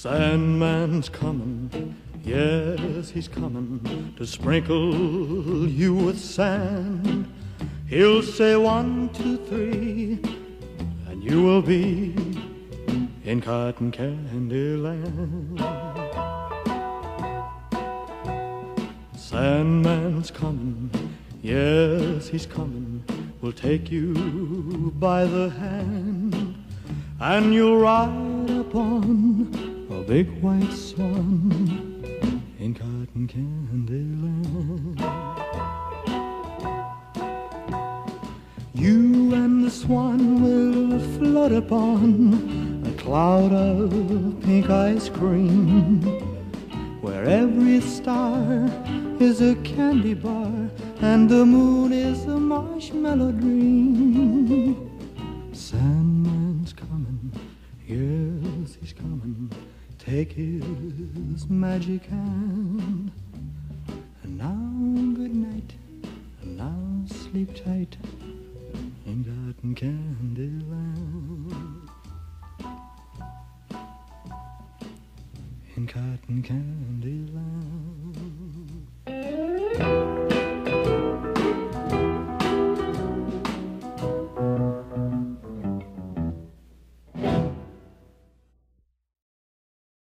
Sandman's coming, yes, he's coming to sprinkle you with sand. He'll say 1, 2, 3, and you will be in cotton candy land. Sandman's coming, yes, he's coming, will take you by the hand, and you'll ride upon a big white swan in cotton candy land. You and the swan will float upon a cloud of pink ice cream, where every star is a candy bar and the moon is a marshmallow dream. Sandman's coming, yes, he's coming, take his magic hand. And now good night, and now sleep tight in cotton candy land. In cotton candy land.